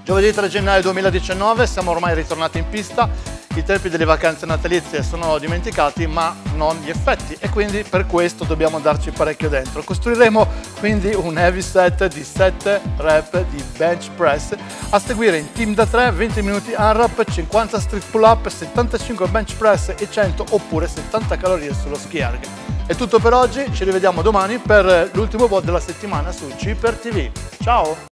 Giovedì 3 gennaio 2019, siamo ormai ritornati in pista, i tempi delle vacanze natalizie sono dimenticati ma non gli effetti e quindi per questo dobbiamo darci parecchio dentro. Costruiremo quindi un heavy set di 7 rep di bench press a seguire in team da 3, 20 minuti unwrap, 50 street pull up, 75 bench press e 100 oppure 70 calorie sullo ski erg. È tutto per oggi, ci rivediamo domani per l'ultimo VOD della settimana su Cheaper TV. Ciao!